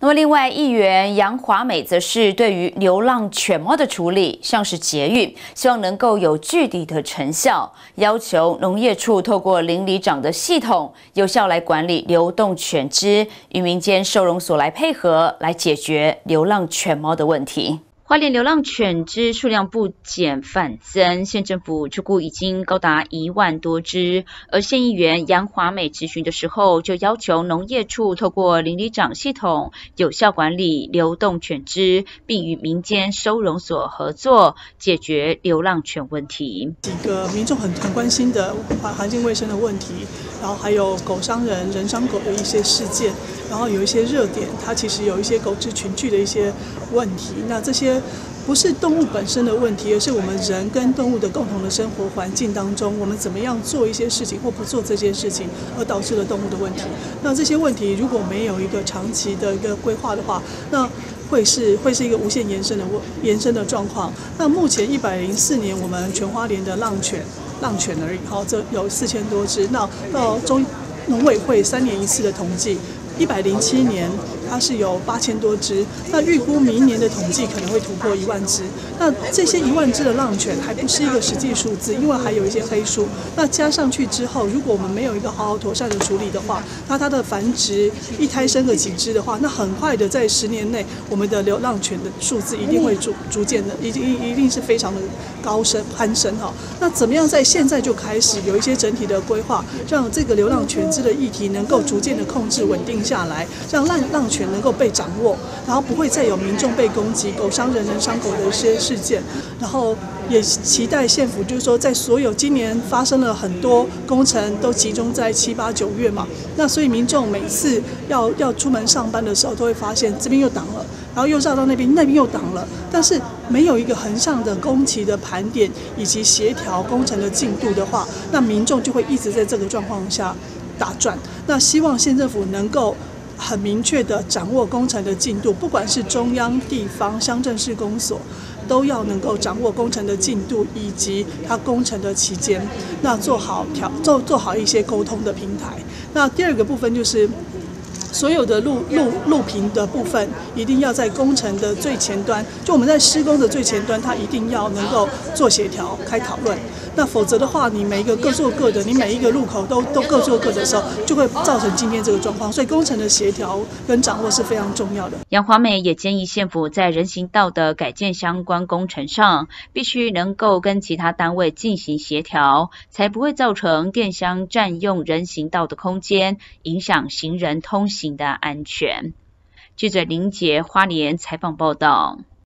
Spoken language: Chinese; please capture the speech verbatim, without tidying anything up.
那么，另外议员杨华美则是对于流浪犬猫的处理像是捷运，希望能够有具体的成效，要求农业处透过邻里长的系统，有效来管理流动犬只，与民间收容所来配合，来解决流浪犬猫的问题。花莲流浪犬只数量不减反增，县政府预估已经高达一万多只。而县议员杨华美质询的时候，就要求农业处透过邻里长系统，有效管理流动犬只，并与民间收容所合作，解决流浪犬问题。 几个民众很很关心的环境卫生的问题，然后还有狗伤人、人伤狗的一些事件，然后有一些热点，它其实有一些狗只群聚的一些问题。那这些不是动物本身的问题，而是我们人跟动物的共同的生活环境当中，我们怎么样做一些事情或不做这件事情，而导致了动物的问题。那这些问题如果没有一个长期的一个规划的话，那会是会是一个无限延伸的延伸的状况。那目前一百零四年，我们全花莲的浪犬浪犬而已，好，这有四千多只。那到中农委会三年一次的统计，一百零七年它是有八千多只，那预估明年的统计可能会突破一万只。那这些一万只的浪犬还不是一个实际数字，因为还有一些黑数。那加上去之后，如果我们没有一个好好妥善的处理的话，那它的繁殖一胎生个几只的话，那很快的在十年内，我们的流浪犬的数字一定会逐逐渐的，一定一定是非常的高升攀升哈。那怎么样在现在就开始有一些整体的规划，让这个流浪犬只的议题能够逐渐的控制稳定下来，让浪浪犬能够被掌握，然后不会再有民众被攻击、狗伤人、人伤狗的一些事件。然后也期待县府，就是说，在所有今年发生了很多工程，都集中在七八九月嘛。那所以民众每次要要出门上班的时候，都会发现这边又挡了，然后又绕到那边，那边又挡了。但是没有一个横向的工期的盘点以及协调工程的进度的话，那民众就会一直在这个状况下打转。那希望县政府能够很明确的掌握工程的进度，不管是中央、地方、乡镇市公所，都要能够掌握工程的进度以及它工程的期间，那做好调做做好一些沟通的平台。那第二个部分就是所有的路路路平的部分，一定要在工程的最前端，就我们在施工的最前端，它一定要能够做协调、开讨论。那否则的话，你每一个各做各的，你每一个路口都都各做各的时候，就会造成今天这个状况。所以工程的协调跟掌握是非常重要的。 杨华美也建议县府在人行道的改建相关工程上，必须能够跟其他单位进行协调，才不会造成电箱占用人行道的空间，影响行人通行的安全。记者林杰花莲采访报道。